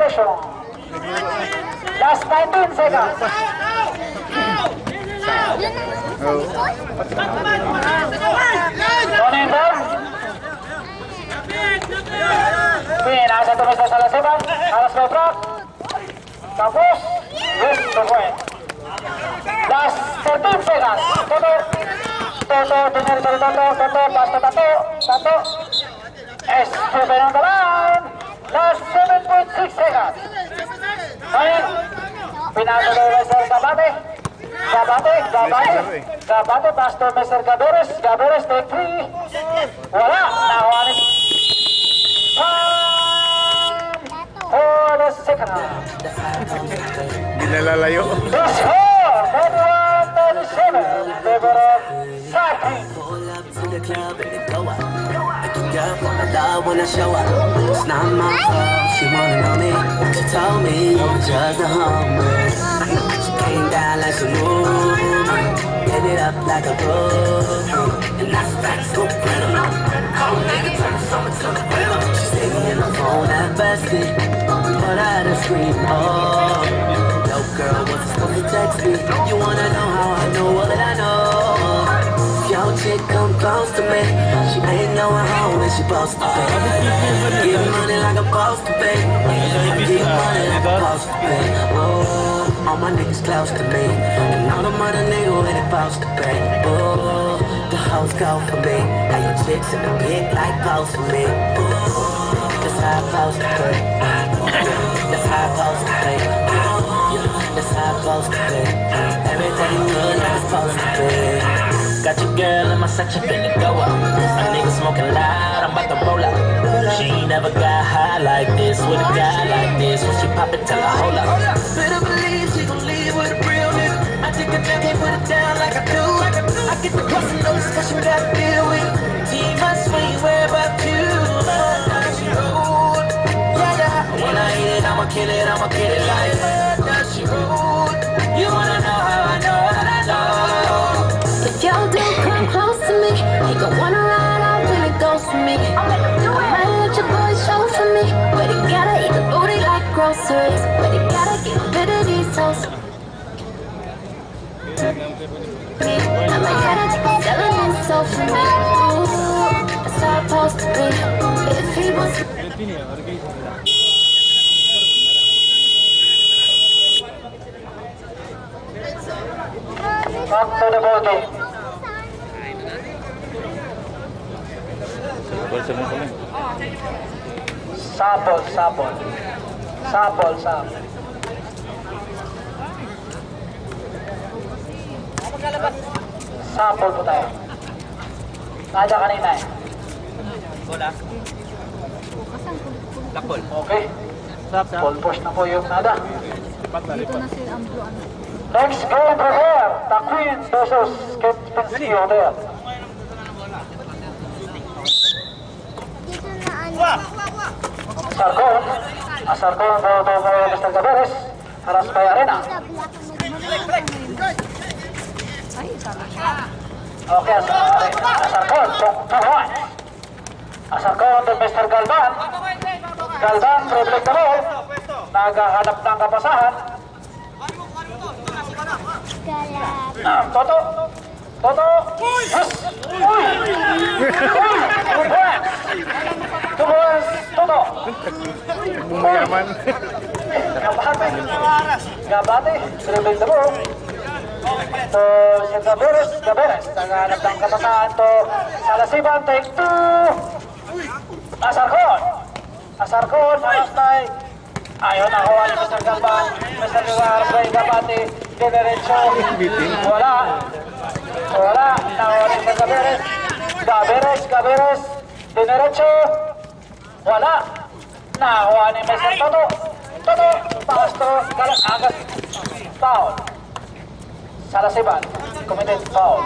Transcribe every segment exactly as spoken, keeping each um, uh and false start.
possession. Last nineteen seconds. Donington. Pinasa tumis sa salasiban. Alas by track. Tapos, yes, to point. Last thirteen seconds. Toto. Toto, tinari sa Toto. Toto, basta Toto. Toto. S seven on the line. Last seven point six seconds. Ngayon, pinasa tumis sa Gabate. Gabate, Gabate. Gabate, pass to Mister Gaberes. Gaberes, take three. Wala. Nakuha ni for the second round. Ginalalayo. The score, forty-one thirty-seven, in favor of Saki. When I show up, it's not my fault. She wanna know me. She told me you're just a homeless. She came down like some movie, get it up like a roof, and that's that's so incredible. Call a nigga, turn the summer to the winter. She stayed me in the phone at bestie, but I had to scream, oh. Yo, girl, what's supposed to text me? You wanna know how I know what did I know? Yo, chick, come close to me. She ain't going home when she supposed to pay. Give money like I'm supposed to pay. Give money like I'm supposed to pay. Oh, all my niggas close to me, and all the mother niggas when they supposed to pay. Oh, the hoes go for me. Now you chicks in the pig like post for me. Oh, that's how I'm supposed to pay. That's how I'm supposed to pay. That's how I'm supposed to pay. Everything good like it's supposed to pay. Got your girl in my section, finna go up. A nigga smoking loud, I'm about to roll up. She ain't never got high like this with a guy like this. When she pop it, tell her hold up. Better believe she gon' leave with a real nigga. I take a drink, can't put it down like I do. I get the question, no discussion, gotta deal with. She must swing, where about you? Now she rude, yeah, yeah. When I eat it, I'ma kill it, I'ma kill it like that. Now she rude. You wanna know how I know what I know? If y'all do come close to me, he gon' wanna ride out when it goes for me. I might let your boy show for me, but he gotta eat the booty like groceries. But he gotta get rid of these toes. I might have to keep selling himself for me. Ooh, that's how I'm supposed to be. If he was back to the ball game. Sample, sample. Sample, sample. Sample po tayo. Nada kanina eh. Bola. Lakbol. Okay. Ball push na po yung nada. Dito na si Ambro. Next game prepare. The Queen versus Kempinski Hotel. Sarkon. Asarkon po ito po Mister Gaberes. Haras by Arena. Okay, Asarkon. two one. Asarkon to Mister Galvan. Galvan, privilege na ball. Naghahanap ng kapasahan. Toto! Toto! Yes! Uy! Uy! Good work! Two balls, Toto! Bumayaman. Gabate! Gabate! Dribbling the ball. To si Gaberes, Gaberes. Naghanap ng kapasahan to Salasiban, take two! Asarkon! Asarkon, Marastay. Ayaw na kuha ni Mister Galvan. Mister Galvan, Gabate. Dinerecho. Wala. Wala. Nakuha ni Mister Gaberes. Gaberes, Gaberes. Dinerecho. Wala. Nakuha ni Mister Toto. Toto. Pasto. Agas. Foul. Salasiban. Committed foul.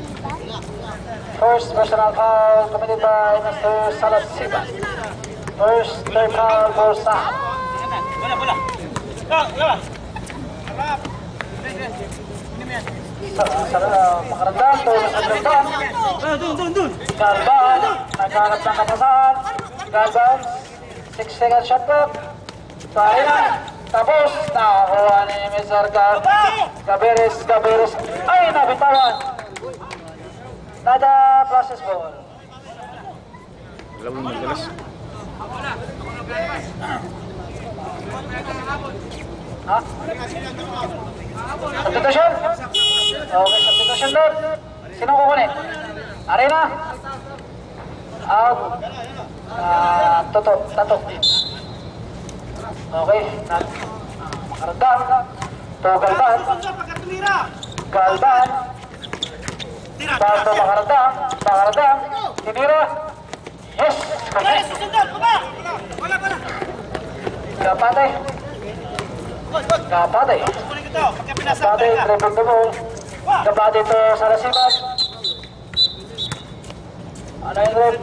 First personal foul committed by Mister Salasiban. First third foul for S A A F. Bola, bola. Go, go. Makarandang to Mister Galvan. Dun, dun, dun. Galvan. Naghanap ng kapasahan. Galvan. six second shot clock. Sa arena. Tapos, nakakuha ni Mister Gaberes, Gaberes, ay nabitawan. Nada process ball. Dalawang magalas. Ha? Substitution? Okay, substitution doon. Sino kukunin? Arena? Out. Ah, Toto, Tato. Okay, Makarandang. To Galban. Galban. Pasto Makarandang. Makarandang. Tinira. Yes! Kapate. Kapate. Kapate, dribble the ball. Kapate to sa rasibat. Ano yung red?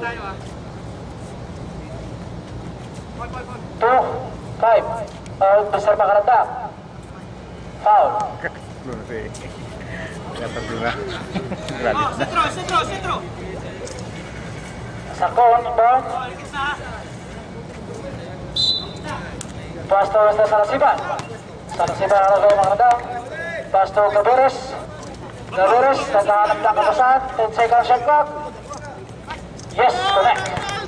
Two, five. Uh, Mister Makaranda. Foul. Belum sih. Dapat dulu lah. Gratis. Sentro, sentro, sentro. Sakon, ball. Pasto Mister Salasiban. Salasiban harus kayo Makaranda. Pasto Gaberes. Gaberes, naghahanap ng kapasan. ten second shot clock. Yes, connect.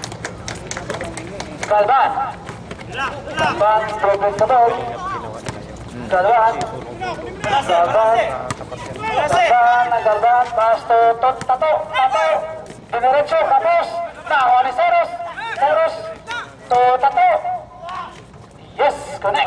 Galban. Galban, dribble the ball. Galban. Galban. Galban, Galban, Pasto, Tot, Tato, Tato. Dinerecho, tapos. Nakuha ni Seros. Seros. To Tato. Yes, connect.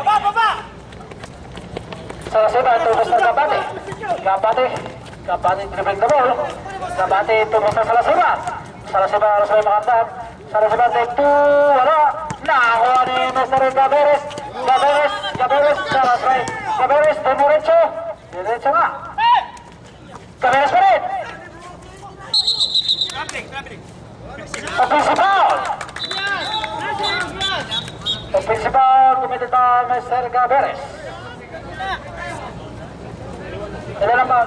Salasiban to Mister Gabate. Gabate. Gabate, dribble the ball. Gabate to Mister Salasiban. Salasiban harus may makandang. Salasiban take two. Wala. Nakuha ni Mister Gaberes. Gaberes. Gaberes. Salasray. Gaberes. Dinerecho. Dinerecho nga. Gaberes pa rin. Offensive foul. Offensive foul committed by Mister Gaberes. Ilan naman?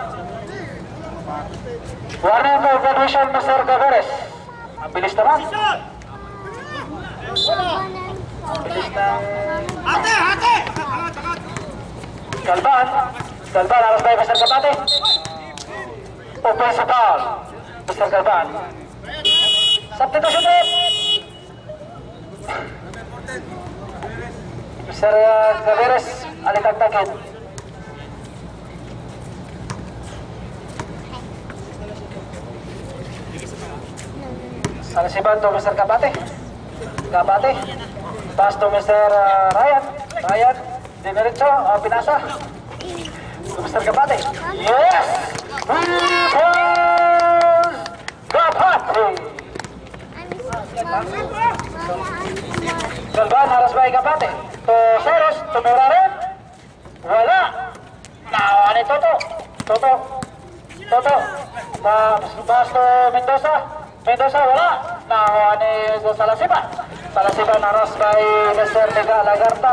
Warning for graduation, Mister Gaberes. Ang bilis naman. Ang bilis ng... Hati, hati. Galban. Galban, alas by Mister Gabate. Offensive foul, Mister Galban. Substitution rin. Mister Gaberes, alitagtagin. Salasiban to Mister Gabate. Gabate. Pass to Mister uh, Ryan. Ryan. Dinerecho. Uh, pinasa. To Mister Gabate. Yes! Rebound! Gabate! Galban harus by Gabate. To Seros. Tumira rin. Wala. Nawa ni Toto. Toto. Toto. Pass to Mendoza. Mendoza wala. Nakuha ni Salasiban. Salasiban harus by Mister Liga Lagarta.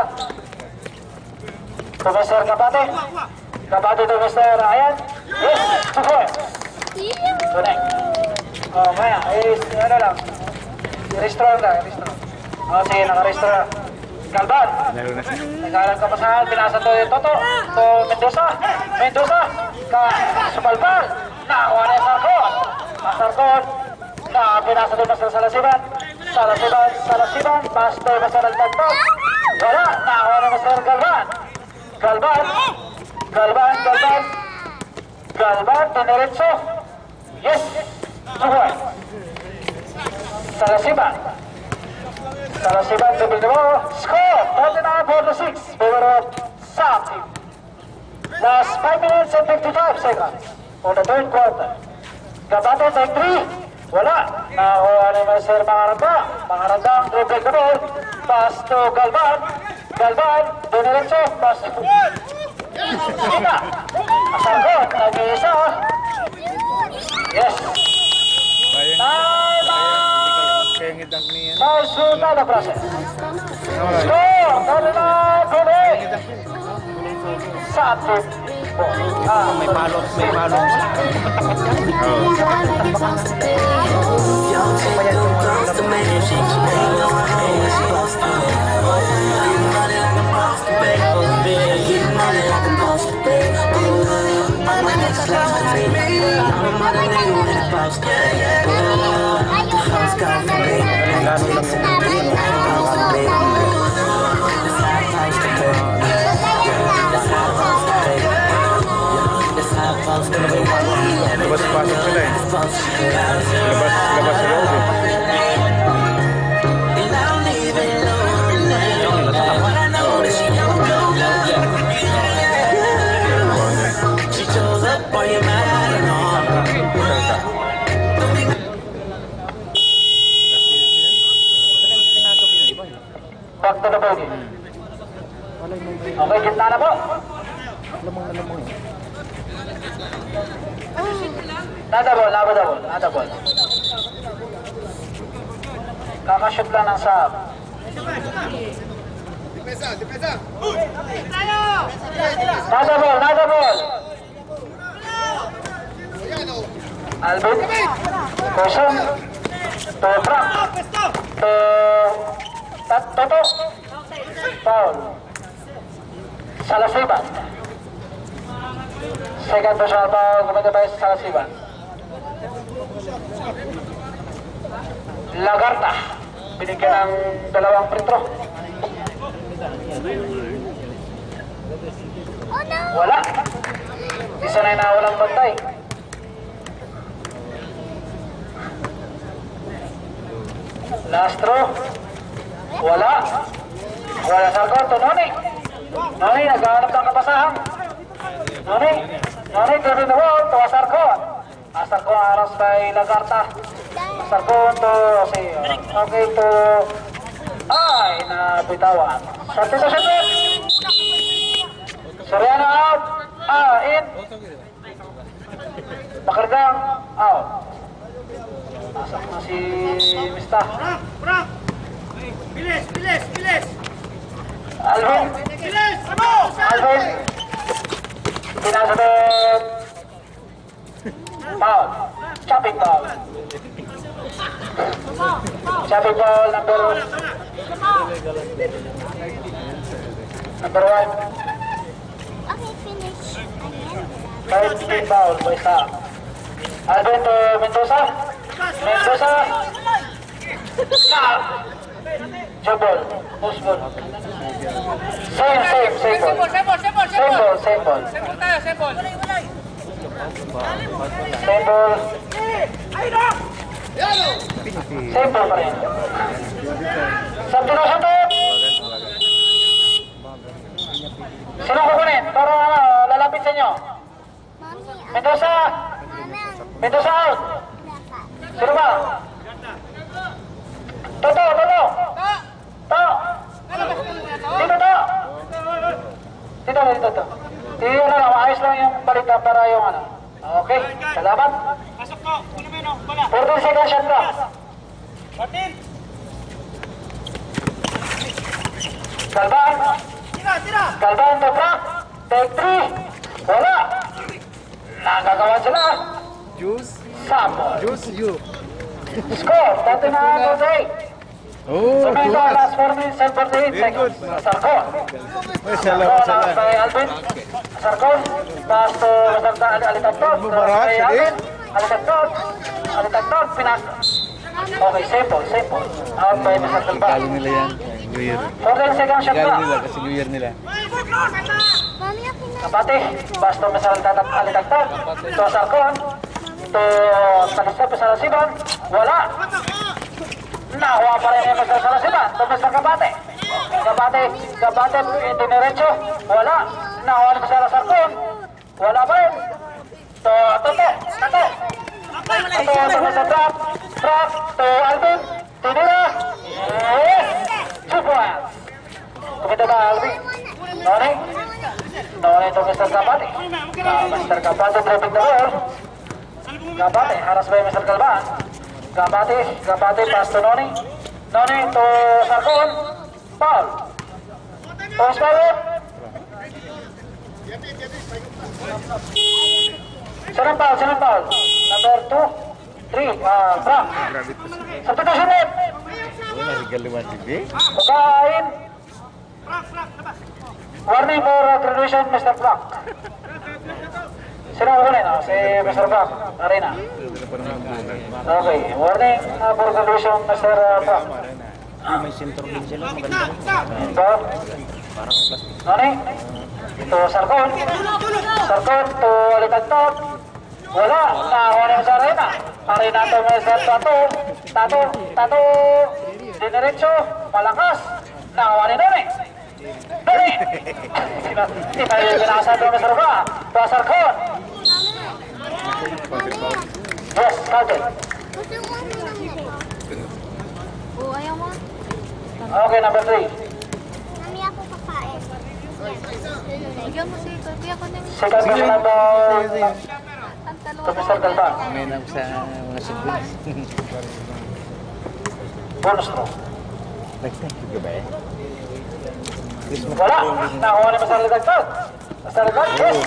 To Mister Gabate. Gabate to Mister Ayan. Yes, two four. Connect. Oh, maya. Is, ano lang. Restore lang. Restore. Oh, sige, naka-restore. Galban. Nagkaroon ka pasahan. Pinasa to yung Toto. To Mendoza. Mendoza. Ka Sumalbal. Nakuha ni Sarcon. Sarcon. Na pinasa doon Mister Salasiban. Salasiban, Salasiban, pasto Mister Altagtag. Wala, nakuha na Mister Galban. Galban, Galban, Galban. Galban, Dinerecho. Yes, tuhoy. Salasiban. Salasiban, double the ball. Score, forty-nine forty-six. Favor of S A A F. Last five minutes and fifty-five seconds for the third quarter. Gabate, take three. Wala. Nakuha ni Mister Makaranda. Makaranda ang dribble the ball. Pass to Galban. Galban. Dinerecho. Pass to... Kita. Asargot. Nag-iisa. Yes. Time out. Pausuta na process. Score. Forty-nine forty-eight. S A A F. Ah, may palong. May palong. Y'all take them close to me. She ain't no way supposed to. house. Ooh, the house got me big. That's how I house to pay. That's how I house to pay. That's how I house to pay. That's how I house to pay. Labas-pasok sila eh. Labas, labas sa loob eh. And I don't even know her name. What I know is she don't know love. She shows up on your mind and all. Back to the bogey. Okay, gitna na po. Nada ball, nada ball, nada ball. Kakashoot lang ng sab. Nada ball, nada ball. Alvin, Kusum, to Frank, to Toto, Paul, Salasiban. Second personal foul, kumita by Salasiban. Lagarta, binigyan ng dalawang free throw. Wala. Isa na na walang bantay. Last throw. Wala. Wala sa konto. Noni. Noni, naghahanap ng kapasahan. Noni. Noni, turn the wall to Asarcon. Asarcon aras by Lagarta. Asarcon to si okay to ay nabitawan. Shot to shot. Soriano out. Ah, in. Bakardang out. Masak na si Mista. Frank, Frank. Bilis, bilis, bilis. Alvin. Bilis, ano? Alvin. Pinasabit. Foul. Chopping foul. Chopping foul number number one. Okay, finish. Again. Third speed foul by Sam. Alvin to Mendoza. Mendoza. Now. Jabol. Push ball. Same, same, same ball. Sembol, sembol, Same ball, same ball. Sembol tayo, sembol. Same ball. Ayun na! Same ball pa rin. Sabto na sabto. Sino kukunin? Para ano, lalapit sa inyo. Mendoza. Mendoza out. Sino ba? Toto, Toto. To. Dito, to. Dito, dito, to. Dito na lang, ayos lang yung balita para yung ano. Okay, salamat. Pasok ko, kunin mo yun, oh, bala. fourteen second shot ka. Martin, Galban. tira, tira. Galban to Frank. Take three. Wala. Nagagawa sila. Juice. Sample. Juice you. Score, dati na forty-eight. Oh, Sumito, tuwas. last four minutes and forty-eight Very good. seconds. Sarkon. May sala, Sarkon, sala. kay Alvin. Sarkon. Pass to Masarta, Alitagtog. Bumarat, Kay sige. Alvin. Alitagtog. Alitagtog, pinas. Okay, simple, simple. Out by Masarta ba? Kalo nila yan. New Year. fourteen second shot Kalo ka. nila kasi New Year nila. Mami, akin na. Kapati, pass to Masarta, Alitagtog. To Sarkon. To Talistap, Salasiban. Wala. Nakuha pa rin yung Mister Salasiban. To Mister Kapate. Kapate, Kapate, diniretso. Wala. Nakuha ni Mister Sarkon. Wala pa rin. To Toto, Toto. Toto, to Mister Drop. Drop, to Alvin. Tinira. Yes. Two points. Kumita ba Alvin? Noni? Noni to Mister Kapate. Uh, Mister Kapate dropping the ball. Kapate, haras by Mister Galban. Kapate, Kapate, pass to Noni. Noni to Sarkon. Foul. Toss forward. Sinang foul, sinang foul? Number two, three, uh, Frank. Substitution ulit. Wala, regaluan sige. Bukain. Warning for uh, graduation, Mister Frank. Sino ang kunin? Oh, si Mister Brock, Arena. Okay, warning uh, for condition, Mister Brock. May sentro din sila, maganda. Ito. Nani? Ito, Sarkon. Sarkon, ito, Alitagtot. Wala, nakuha sa Arena. Arena ito, Mister Tato. Tato, Tato. Dinerecho, malakas. Nakuha ni Nani. Nani! Hindi tayo yung ginasa ito, Mister Brock. Ito, Sarkon. Yes, Captain. Gusto mo ano lang ito? Oo, ayaw mo. Okay, number three. Mami, ako kakain. Bigyan mo si Kuya ko ng... Second question about Ang to dalawa. Mister Galban. May nang sa mga siblings. Bonus throw. Nag-thank you ba eh? Wala. Nakuha ni Mister Ligagtag. Mister Ligagtag, yes.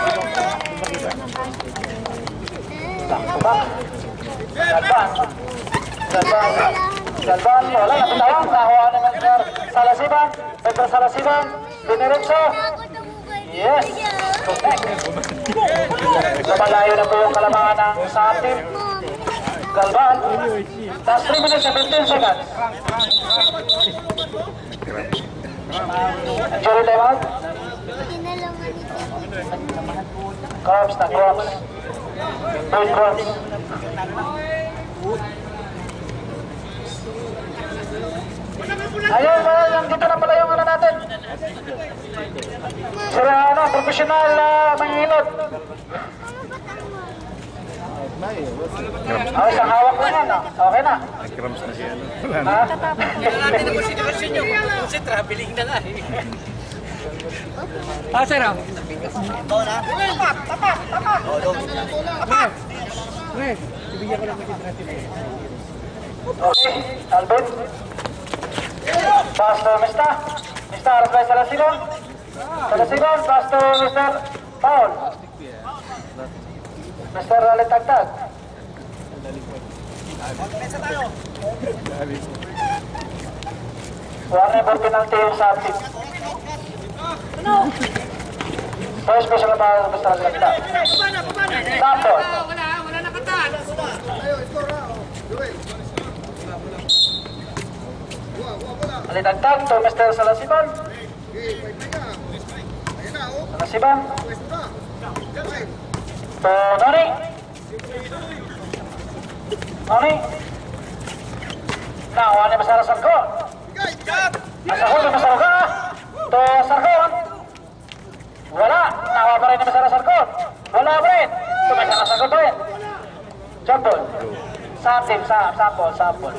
Back to back. Galban. Galban. Galban. Wala. Napitawang. Nakuha ni Mister Salasiban. Mister Salasiban. Diniretso. Yes. Correct. Lumalayo na po yung kalamangan ng SAAF team. Galban. Last three minutes and fifteen seconds. Injury time out. Kinalaman ito. Corps na corps. Third corps. Ayun, ayun, dito na pala yung ano natin. Sira, ano, professional na uh, manghilot. Oh, isang hawak lang yan, oh. Okay na. Nag-cramps na siya. Ha? Natin ang konsiderasyon nyo. Kasi traveling na nga eh. Ah, sir ah. Tapat, tapat, tapat. Tapat. Okay, Alvin. Pass to Mister. Mister, harus by Salasiban. Salasiban, pass to Mister Paul. Mister Alitagtag. Warning for penalty yung sa team. First special ball, Mister Alitagtag. Tapos. Wala, wala nakatan. Alitagtag to Mister Salasiban. Salasiban. To Noni. Noni. Nakuha ni Masara Sarkon. Masahol ni Masara ka. To Sarkon. Wala. Nakuha pa rin ni Masara Sarkon. Wala pa rin. To Masara Sarkon pa rin. Jump ball. Sample, sam, sample, sample.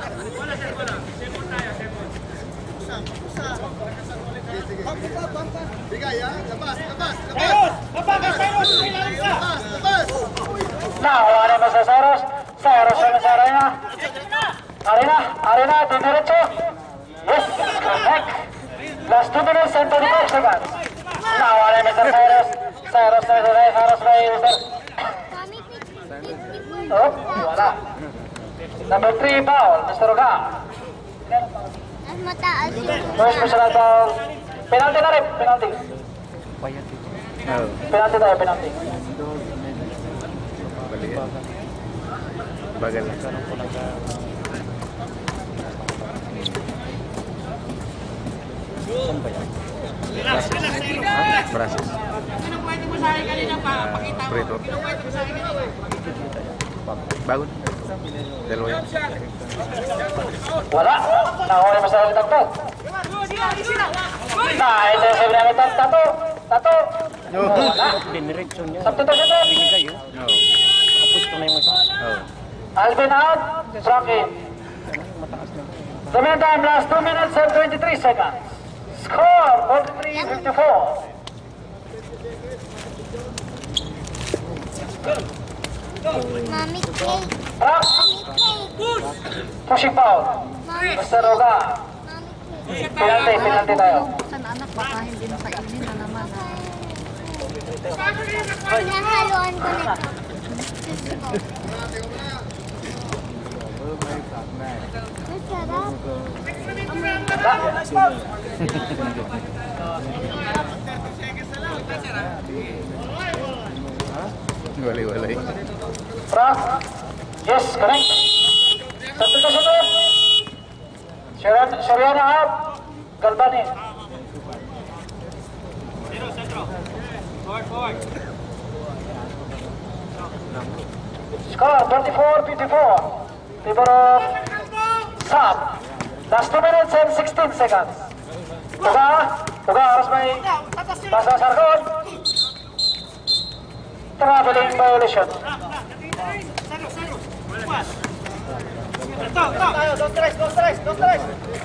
Bigay ya, labas, labas, labas. Labas, labas, Labas, labas. Nakuha ni Masara Saros. Saros na Masara Arena. Arena, Arena, diniretso. Yes, correct. Last two minutes and twenty-five seconds. Nakuha ni Mister Saros. Saros na Mister Saros by Mister Mami, fifty-four. Oh, wala. Number three, foul, Mister Oga. Mas mataas yung... First personal foul. Penalty na rin, penalty. Oo. Penalty tayo, penalty. Balikan. Bagal lang. Saan ba yan? Brasis. Kinukwento mo sa akin kanina pa, pakita mo. Prito. Kinukwento mo sa akin kanina. Bago. Dalawa yan. Wala. Nakuha ni Mister Alitagtag. Nah, ito yung sabi namin, tato, tato. Wala. Diniretso niya. Substitution na. Binigay yun. Oo. Tapos ito na yung isa. Oo. Alvin out, Brock in. The meantime, last two minutes and twenty-three seconds. Score, forty-three fifty-four. Mami, cake. Brock, Mami, cake. pushing foul. Mami, Mister Oga. Mami, cake. Penalty, penalty tayo. Sana anak, baka hindi nakainin na naman. Nahaluan ko na ito. Masarap. Walay-walay. Frank. Yes, correct. Substitution off. Soriano out. Galbani. Score twenty-four fifty-four. Favor of S A A F. Last two minutes and sixteen seconds. Uga, Uga harus main Basa Sargon. Traveling violation. Don't stress, don't stress, don't stress.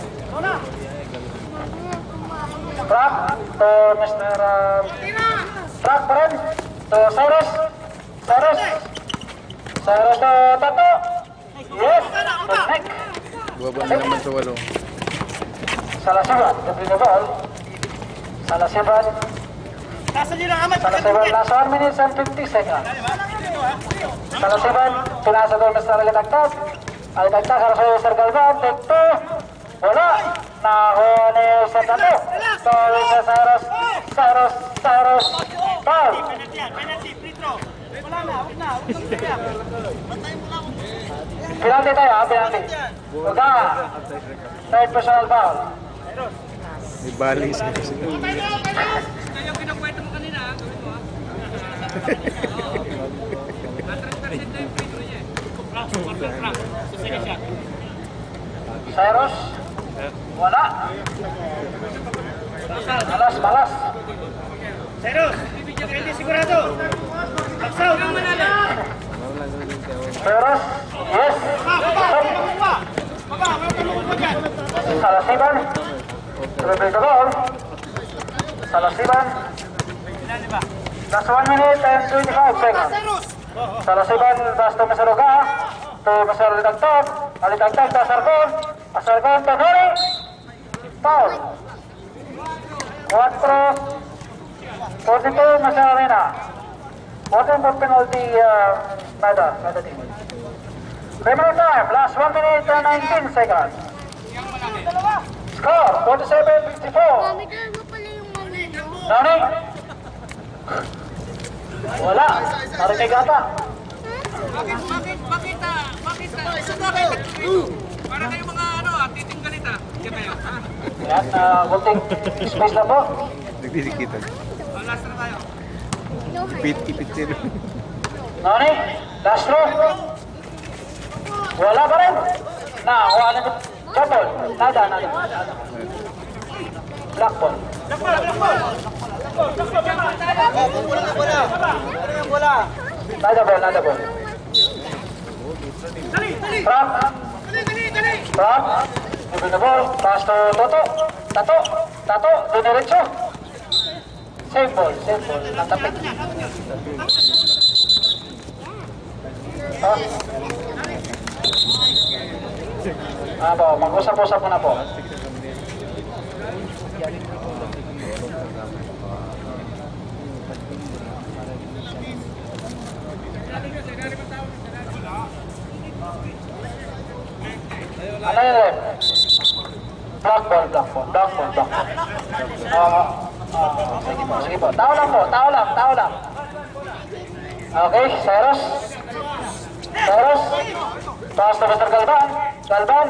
Track to Mister Um, Track pa rin to Cyrus. Cyrus. Cyrus to Tato. Yes, to Nick. Buwaba na naman sa walo. Salasiban, the the ball. Salasiban. Salasiban, last one minutes and fifty seconds. Salasiban, pinasa to Mister Alitagtag. Alitagtag harus sa Mister Galvan. Take two. Wala. Nahuli ni Mister Tato. Sorry sa Cyrus. Cyrus, Cyrus. Foul. Penalty tayo ha, penalty. Uga. Third personal foul. May bali sa kasi. Yung kinukwento mo kanina, gawin mo ha. one hundred percent na yung free throw niya. Frank, super Frank. Second shot. Cyrus. Wala. Malas, malas. Cyrus, hindi sigurado. Baksaw. Cyrus. Yes. Salasiban. Repeat the ball. Salasiban. Last one minute and twenty-five seconds. Salasiban, das to Mister Uga. To Mister Alitagtag. Alitagtag to Sargon. Sargon to Nori. Foul. four forty-two Mister Arena. Voting for penalty, uh, Mada, Mada team. Remaining time, last one minute and nineteen seconds. Score, forty-seven fifty-four. Mami, doon mo pala yung mami mo. Nani? Wala. Narinig ata. Bakit, bakit, bakit, ah, bakit, ah, isa bakit? Para kayo mga ano, ah, titing ganita. Diyan kayo. Yan, uh, voting space na po. Nagdisikitan. Oh, last na tayo. Ipit, ipit sila. Nani? Last throw. Wala pa rin. Na, wala na. Double. Nada, nada. Black ball. Nada ball, nada ball. Frank. Frank. Give the ball. Pass to Toto. Tato. Tato. Dinerecho. Save ball, save ball. Natapik. Ah. Ah po, mag-usap-usap na po. Ano yun? Black ball, black ball, black ball, black ball. Ah, ah, sige po, sige po. Tao lang po, tao lang, tao lang. Okay, Cyrus. Cyrus. Pass to Mister Galvan. Galvan.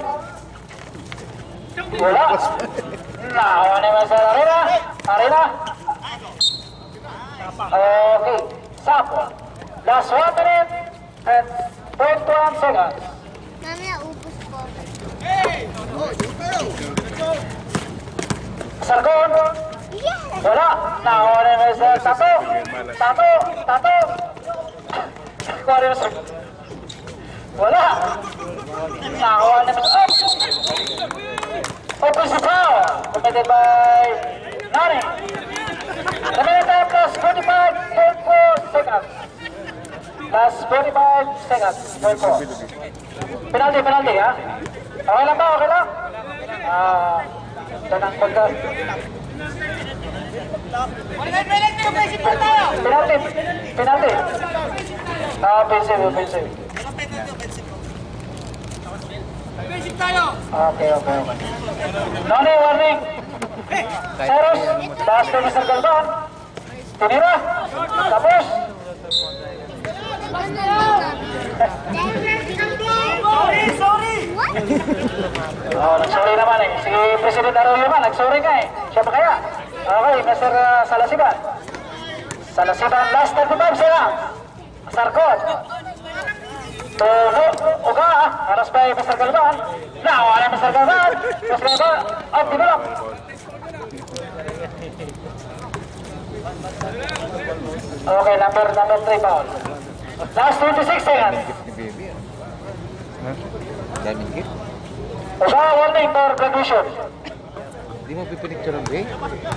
Wala. Nakuha ni Mister Arena. Arena. Okay, Sapo. Last one minute and twenty-one seconds. Mami, naubos ko. Sargon. Yes! Wala. Nakuha ni Mister Tato. Tato. Tato. Nakuha ni Mister Wala. Nakuha ni Mister Offensive foul. Committed by Nani. The minute time plus forty-five point four seconds. Plus forty-five seconds. point four. Penalty, penalty ha? Okay lang ba? Okay lang? Ah, tanang pagka... Penalty, penalty. Ah, offensive, offensive. Basic tayo. Okay, okay, okay. Nani, warning. Cyrus, taas to Mister Galvan. Tinira. Tapos. Sorry, sorry! What? Oh, nag-sorry naman eh. Si President Arroyo naman, nag-sorry ka eh. Siya ba kaya? Okay, Mister uh, Salasiban. Salasiban, last thirty-five sila. Sarkot. Tulo, uga, haras pa yung Mister Galvan. Nawa na Mister Galvan. Mister Galvan, out develop. Okay, number number three foul. Last twenty-six seconds. Daming gift. Uga, warning for graduation. Di mo pipinicture ang bay?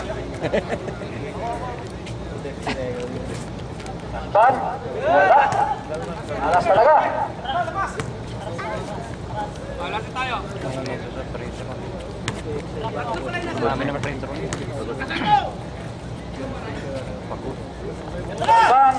Ban? Wala. Alas talaga. Wala na tayo. Dami naman printer ko. Ban?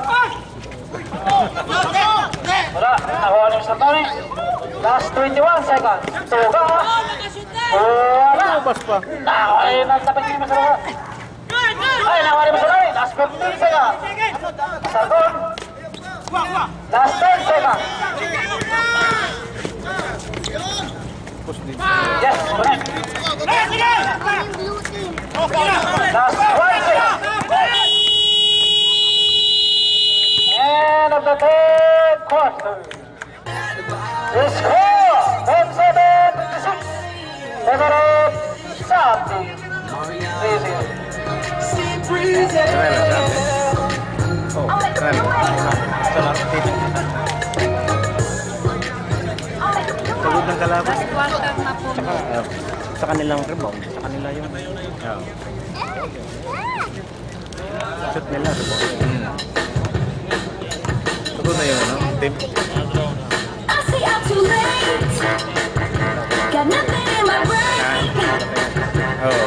Wala. Nakuha ni Mister Tony. Last twenty-one seconds. Tuga. Wala. Nakuha ni Mister Tony. Ay, nakuha ni Mister Tony. Last fifteen seconds. Sargon. Last ten seconds. Yes, correct. Last one second. End of the third quarter. The score, ten seven to six. Favorite, something. Oh, keren. Salah titik. Pagod ng kalaban. Quarter na po. Saka, uh, sa kanilang rebound, sa kanila yung yeah. Shoot nila rebound. Hmm. Pagod na yung ano, team. Ah. Oh.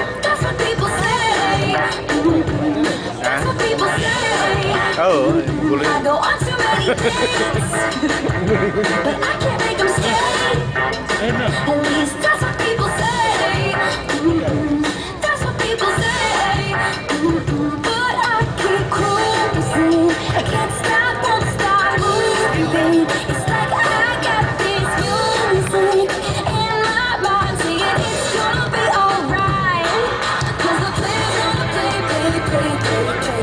Oh, boleh. I go on too many dates, but I can't make them stay. At least that's what people say. Mm-hmm. That's what people say. Mm-hmm. But I keep cruising. I can't stop, won't stop moving. It's like I got this music in my mind saying it's gonna be alright. 'Cause the play's gonna play, play, play, play, play.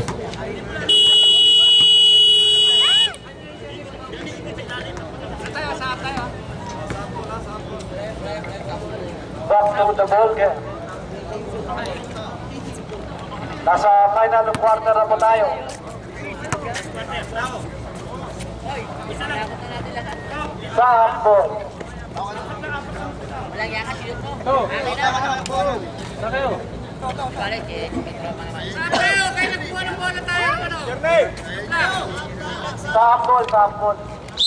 Back to the ball game. Nasa final quarter na po tayo. Sa ball. Walang yan kasi yun po. Oh. Akin na. Saan kayo? Balik eh. May trauma naman. Saan kayo? Kaya nagkuha ng bola tayo. Ano? Sa ball, sa ball.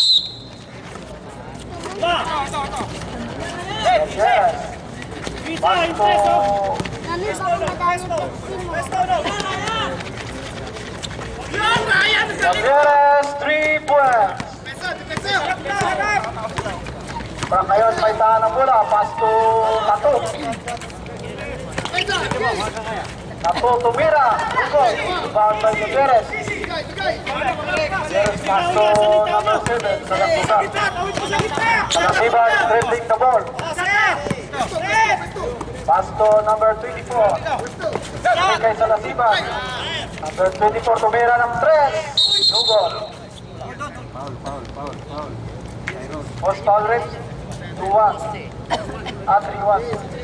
Yes. Back to Kami baka madami Gutierrez, three points. Bakayon may tahan ng bola. Pass to Tato. Tato tumira. Hugo. Foul by Gutierrez. Gutierrez pass to number seven. Salasiban. Salasiban dribbling the ball. Pass to number twenty-four. Kay Salasiban. Number twenty-four tumira ng tres. Hugo. Foul, foul, foul, foul. Post foul rate, two one. Ah, three one.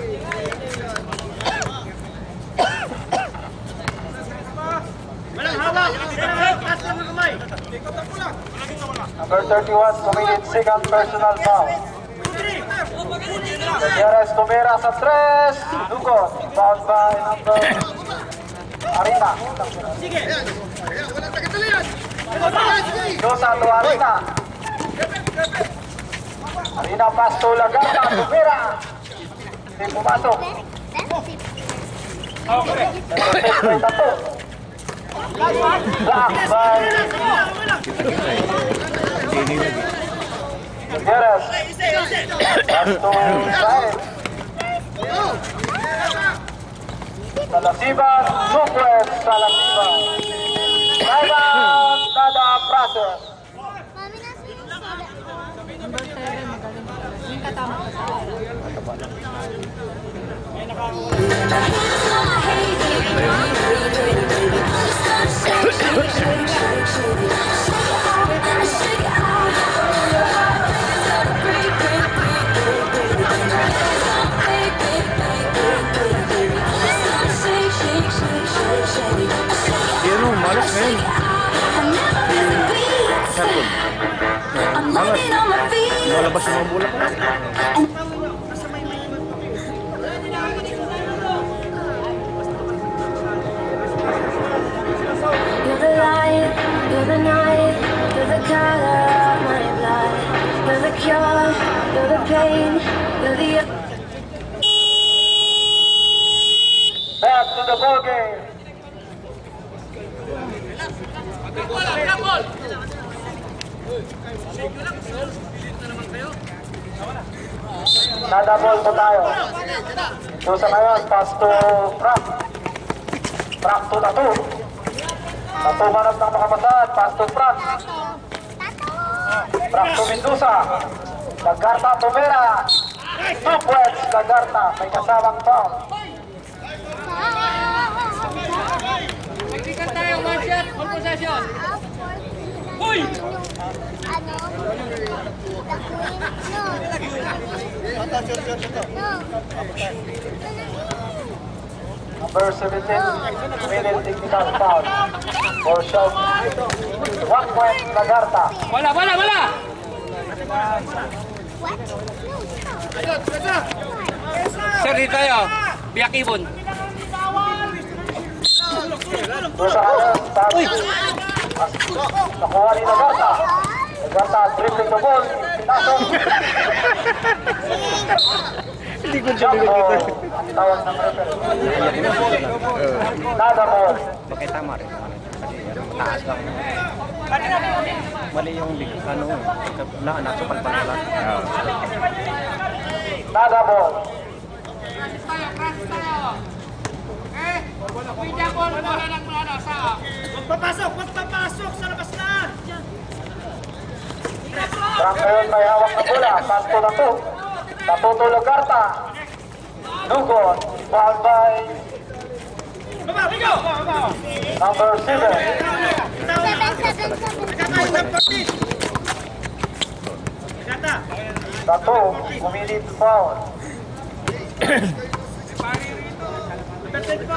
Number thirty-one committed second personal foul. Gutierrez tumira sa tres. Dugo. Fouled by number Arina. Dosa to Arina. Arina pass to Lagarta. Tumira. Hindi pumasok. May tato. Block by Sini lagi. Gutierrez. Pass to Saez. Salasiban. Sukwes. Salasiban. Time out. Tada process. Yan o, malas ngayon. Sabon. Malas. Malabas yung mga bulak. You're the light, you're the night, you're the color of my blood. You're the cure, you're the pain, you're the... Back to the ball game. Nada ball po tayo. So sa ngayon, pass to Frank. Frank to Tato. Tato manas ng makapasad. Pass to Frank. Frank to Mendoza. Lagarta to Vera. Two points, Lagarta. May kasawang foul. Magdikan tayo, one shot, one possession. Uy! Ano? The queen? No. Number seventeen, minute technical foul. For shot. One point, Lagarta. Wala, wala, wala! What? No, Sir, dito tayo. Biyak ibon. So sa ngayon, pass. Nakuha ni Lagarta. Lagarta, dribbling the ball. Pinasok. Hindi ko siya Jump dito. ball. Ang tawag ng referee. Nada ball. Bakit tama rin? Mataas lang. Mali yung lig, ano, na, nasupal pa nila. Nada ball. Practice tayo, practice tayo. Okay? Pwede ball, bola ng ano, sa... Huwag papasok! Huwag papasok! Sa labas na! Frank ngayon may hawak na bola. Pass to Tato. Tato to Lagarta. Dugon. Foul by Baba! Bigo! number seven. seven, seven, seven. Nagkakain ng fourteen! Nagkata! Tato, umilit foul. Percent ko!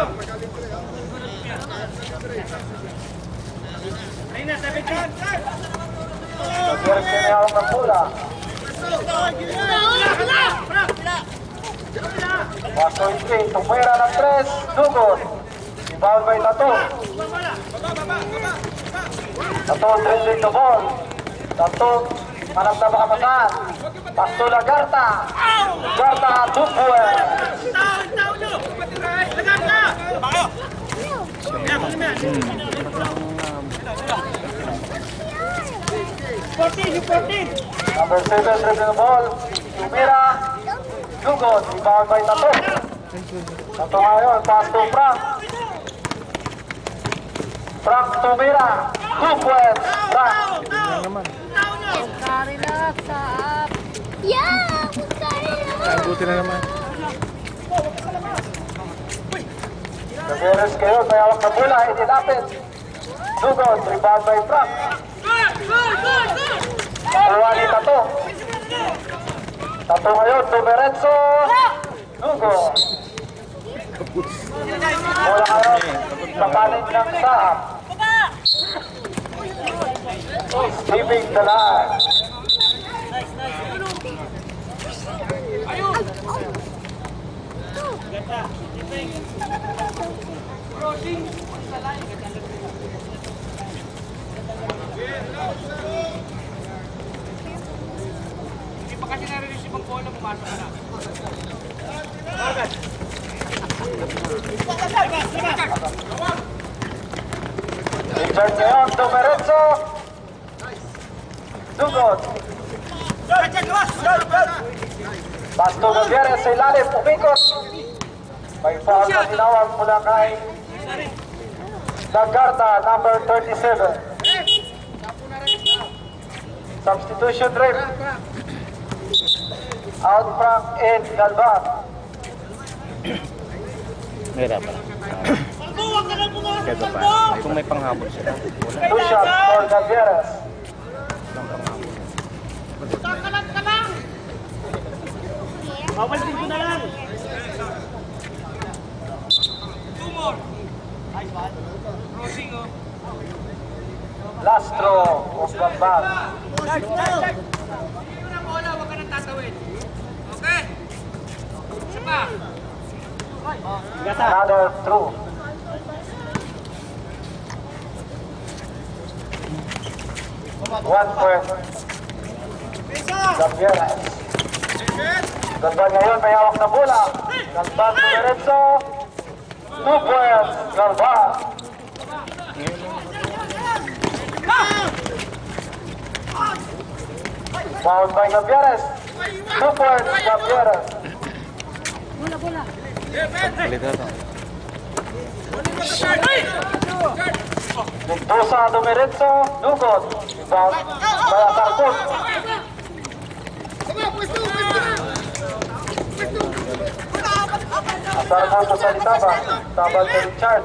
Ayun na, seven ten! Nagkaroon siya may hawak ng bola. Paso Ike, tumira ng tres. Dugon. Foul by Tato. Tato, dribbling the ball. Tato, hanap na makapasan. Pass to Lagarta. Lagarta, two points. Tao! Tao nyo! Lagat na! Bakayo! Yan, kung yan. fourteen! Yung fourteen! Number seven, dribbling the ball. Tumira. Dugon, foul by Tato. Tato ngayon, pass to Frank. Frank tumira. Two points. Frank. Tao! Tao nyo! Relax, SAAF. Yeah! Sorry na. Ay, buti na naman. Nagkaroon kayo, may hawak na bola. Inilapit. Dugon, rebound by Frank. Good! Good! Good! Good! Kuha ni Tato. Tato ngayon, Tumeretso. Dugon. Bola ngayon, kapalit ng SAAF. Keeping the line. Hindi pa kasi nare-receive ang bola, pumasok ka na. Richard ngayon, Tumeretso. Dugon. Basto Gutierrez sa ilalim, umikot. May foul na tinawag mula kay Lagarta, number thirty-seven. Substitution rate. Out Frank in Galvan. Meron pa. Kaya pa. Kung may panghabol sila. Two shots for Gutierrez. Walang panghabol. Mabalsin ko na lang. Two more. Crossing, oh. Last throw of the ball. Hindi mo na bola, huwag ka nang tatawid. Okay? Isa pa. Another throw. One point. Gutierrez. Galvan ngayon may hawak na bola. Galvan Lorenzo. Two points. Galvan. Foul by Gutierrez. Two points. Gutierrez. Kalito ito. Mendoza Lorenzo. Nugot. Foul by Asarcon. Asarcon to sa Litabang. Tabal kay Richard.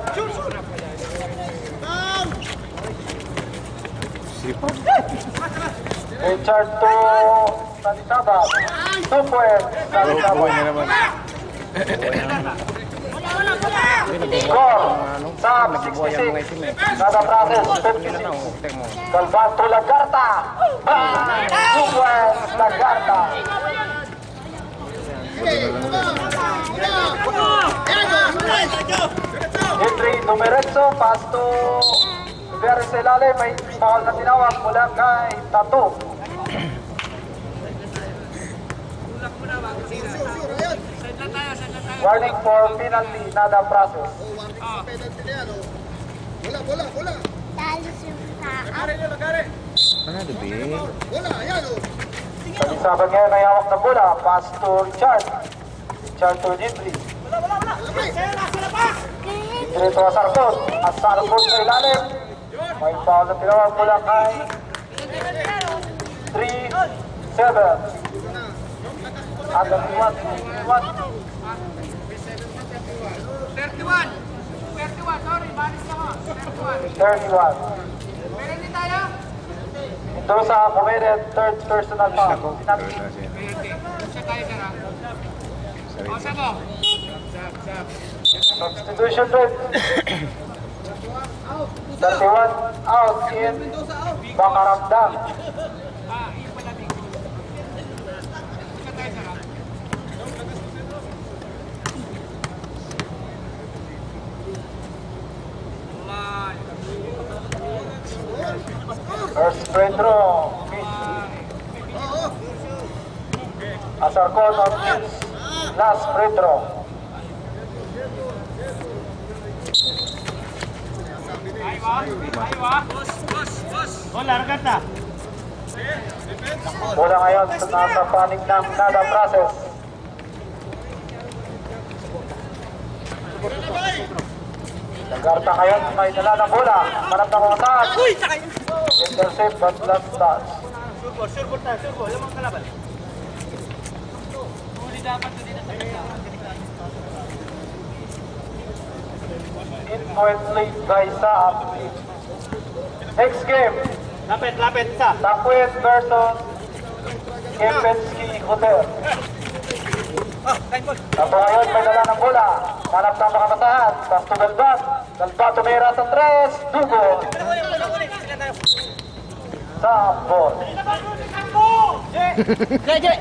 Richard to Salitabang. Two points. Buhay Salitabang. na naman. Score. Sam, Nagbubuhay ang mga sixty-six. itim eh. Nada process, Yun na fifty-six. lang. oh. Tek mo. Galvan to Lagarta. Bang! Two points. Lagarta. Henry Numerenzo. Pass to Veres Elale. May foul na tinawag mula kay Tato. Tulak mo na, bago sila. Side lang tayo, side lang tayo. Warning for penalty. Nada process. Bola, bola, bola. Talo yung SAAF. Ano, dubi? Bola, ayan o. Salisaban ngayon may hawak na bola. Pass to Richard. Richard to Henry. Henry to Asarcon. Asarcon sa ilalim. May foul na tinawag mula kay three seven. Adam Iwan. Iwan. thirty-one. thirty-one, sorry, balis ako. thirty-one. thirty-one. Pero hindi tayo. Mendoza committed third personal foul. Penalty. Pwede. Siya tayo, sir, ah. O, saan mo? Substitution rate. thirty-one out in Bakaramdam. Ah, iyo pala, big goal. Siya tayo, sir, ah. First free throw. Asarcon on his last free throw. Aywa, aywa. Boss, boss, boss. Bola, Ragata. Bola ngayon sa nasa panig ng Nada process. Lagarta ngayon may dala ng bola. Manap na kung saan. Intercept but last touch. Sure ball, sure ball tayo, sure ball. Lamang kalaban. Huli dapat, hindi na tayo. eight point lead by S A A F. Next game, Lapit, lapit, isa. Takwit versus Kempinski Hotel. Ah, line ball. Tato ngayon may dala ng bola. Manap na makamasahan. Basto Galvan. Galvan tumira sa tres. Dugo. Sambol. Jay, Jay.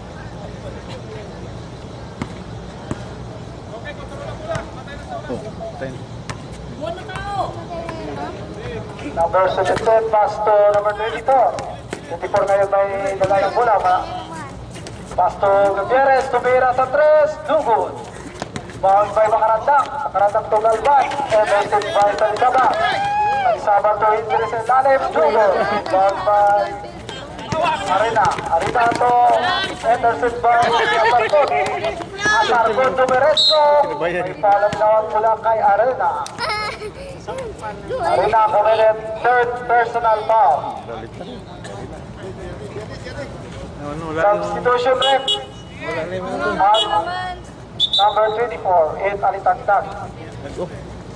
Oh, ten. Number seventeen, Basto number twenty-four. twenty-four ngayon may dala ng bola. Basto Gutierrez tumira sa tres. Dugo. Bound by Makarandang. Makarandang to Galvan. Evented by Salisabang. Salisabang to Indres and Lalim. Dugo. Bound by Arena. Arena to Anderson by Asarcon. Asarcon to Merezo. May palam naman mula kay Arena. Arena committed third personal foul. Ano, wala na. Substitution ref. Wala na yung ano. At number twenty-four, eight Alitagtag. Let's go.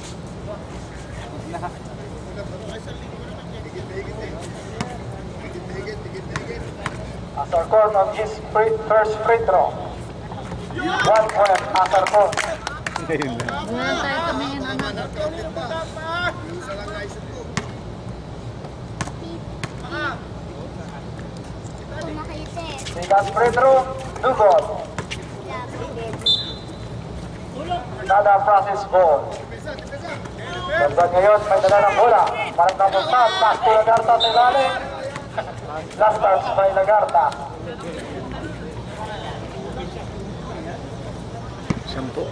Asarcon on his free, first free throw. One point, Asarcon. Ngayon na. Wala tayo tumingin ano. Ito nakita eh. Second free throw, no good. Nada process ball. Ganda ngayon, may dala ng bola. Parang namusta, pass to Lagarta sa ilalim. Last touch by Lagarta. Sampo.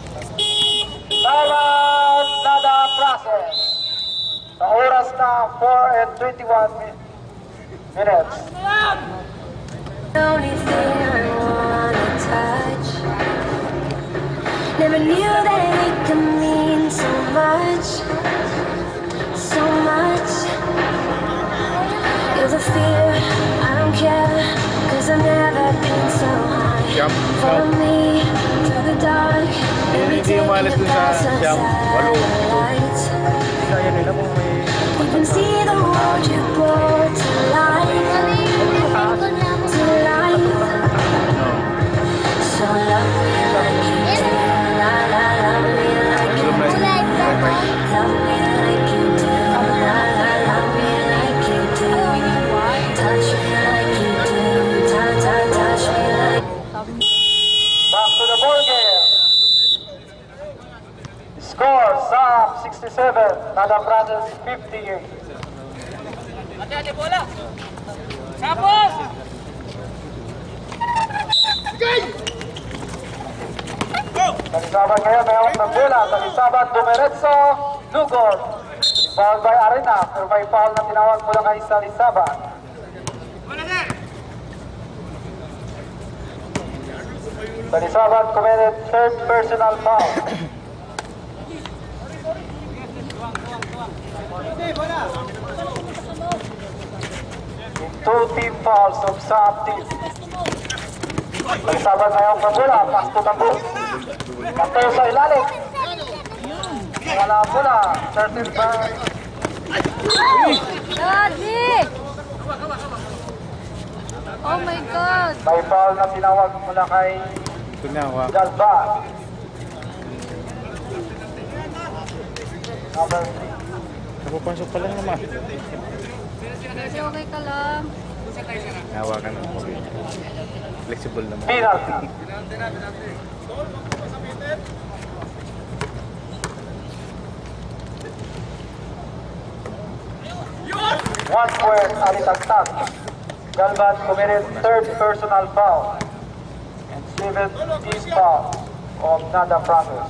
Timeout, nada process. Sa oras na four and twenty-one minutes. The only thing I wanna touch. Never knew that it could mean so much, so much. You're the fear, I don't care, cause I've never been so high. Jump, Follow jump. me through the dark, and we Hindi take umalis the dun sa path jump. Walo. lights. Kaya nila kung may... You can see the world you brought to life, to life. So love me like you do, la la, love me like you do, love me like you do, la la, love me like you do, touch me like you do, ta ta, touch me like. Back to the ball game. Score, S A A F sixty-seven, Nada Process fifty-eight. Ate-ate bola. Sapos! Talisaban ngayon, may awang ng bola. Talisaban, dumiretso, lugod. Foul by Arena, pero may foul na tinawag mula kay Talisaban. Bola sir! Talisaban committed third personal foul. Two team fouls of S A A F team. Talisaban ngayon ng bola, pass to Tato. Tato sa ilalim. Wala ang bola, thirteen by... Daddy! Oh my God! May foul na tinawag mula kay Ito na, wa. Galba. Number three. Napapasok pa lang naman. Kasi okay ka lang. Nahawakan mo. Okay. Flexible naman. Penalty. One point, Alitagtag. Galban committed third personal foul and seventh team foul of Nada Process.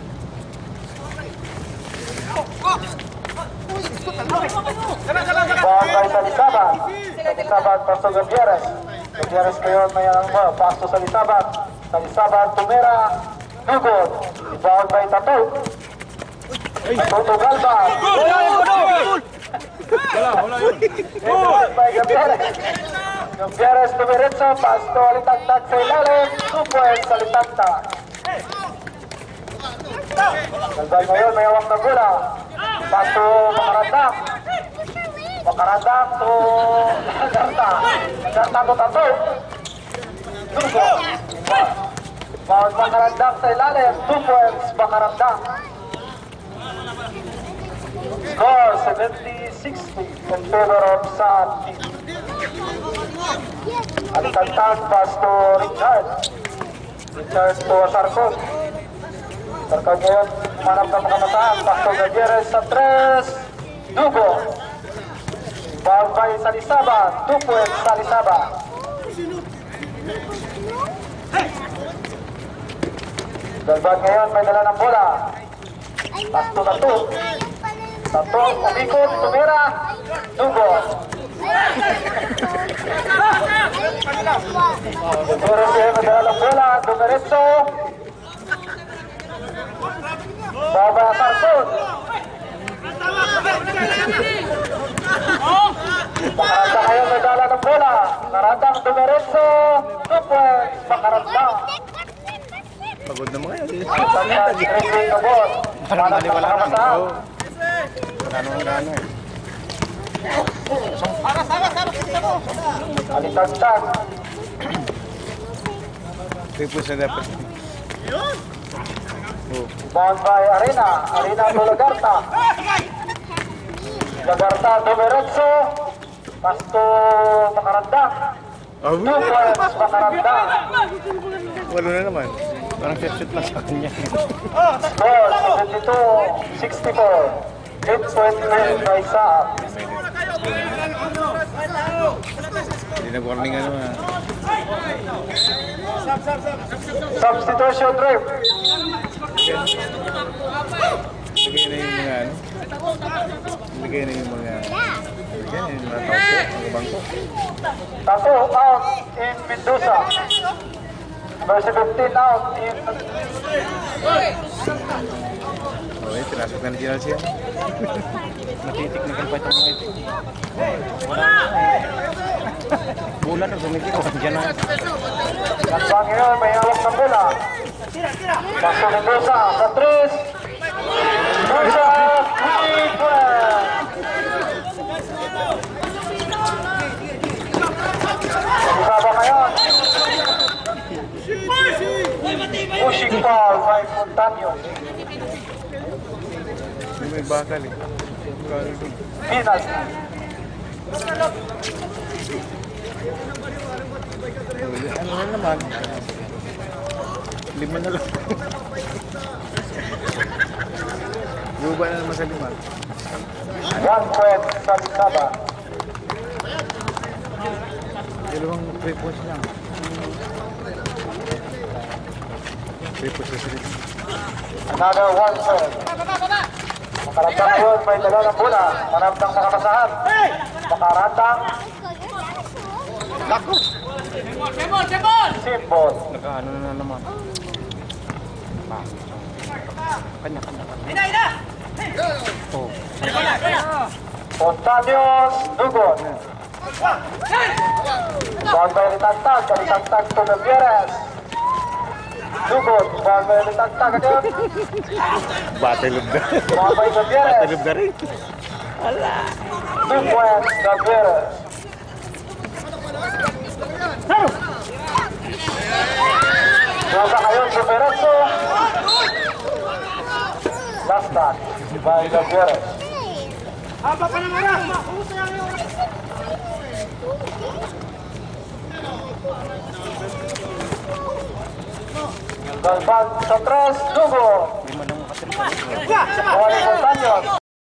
Foul by Talisaban. Talisaban, pass to Gutierrez. Gutierrez ngayon may alang mo. Pass to Talisaban. Talisaban, tumira. Lugod. Foul by Tato. Tato to Galban. Wala, wala yun. Foul by Gutierrez. Gutierrez tumiretso. Pass to Alitagtag sa ilalim. Two points sa Alitagtag. Galban ngayon may awang ng bola. Pass to Makarandang. Makarandang to Lagarta. Lagarta to Tato. Lugod. Foul Makarandang sa ilalim. Two points Makarandang. Score seventy sixty in favor of S A A F team. Alitagtag pass to Richard. Richard to Sarcon. Sarcon ngayon, manap na makamasahan. Pass to Gutierrez sa tres. Dugo. Foul by Talisaban. Two points Talisaban. Galban ngayon, may dala ng bola. Pass to Tato. Tato, umikot, tumira. Dugo. Gutierrez ngayon, may dala ng bola. Dumiretso. Baba Sarcon. Makaranda ngayon, may dala ng bola. Makarandang dumiretso. Two points, Makaranda. Pagod na mga yun. Tagtag, tripling na ball. Parang Hanap ng maliwala lang. makamasahan. Oo. Wala nang ano eh. Alitagtag. Three points na dapat. Oh. Bound by Arena. Arena to Lagarta. Lagarta dumiretso. Pasto Makaranda. Oh, Two points Makaranda. walo na naman. Parang shoot lang sa kanya. Score seventy-two sixty-four. eight point nine by S A A F. Hindi nag-warning ano ah. Substitution trip. Lagay na yung mga ano. Lagay na yung mga... Lagay na yung mga taupo, mga bangko. Tato out in Mendoza. Number seventeen out in Okay, tinasok na ni G L C yan. Natitiknikan pa itong mga ito. Bola na sumitik ko. Diyan na. Lansang ngayon, may hawak ng bola. Paso Mendoza sa tres. Mendoza, three point. Pag-usaba ngayon. Pushing foul by Montaño. May bakal eh. Penalty. Ano na naman? Lima na lang. Luba na naman sa lima. One point sa Lisaba. Dalawang three points lang. Three points na sila. Another one point. Makarantang ngayon, may dala ng bola. Maramdang makamasahan. Makarantang. Lako! Sebol, sebol! Simbol. Nakaano na naman. Kanya-kanya. Ina, ina! Oh. Montaños, Dugon. Ball by Litagtag. Litagtag to Gutierrez. Dugon. Ball by Litagtag again. Batelog na. Ball by Gutierrez. Batelog na rin. Two points, Gutierrez. Nasa kayo, Superetso. Last touch by Gutierrez. Haba pa ng oras! Galvan sa tres, Dugo. Lima lang makasirip. Juan Montaños.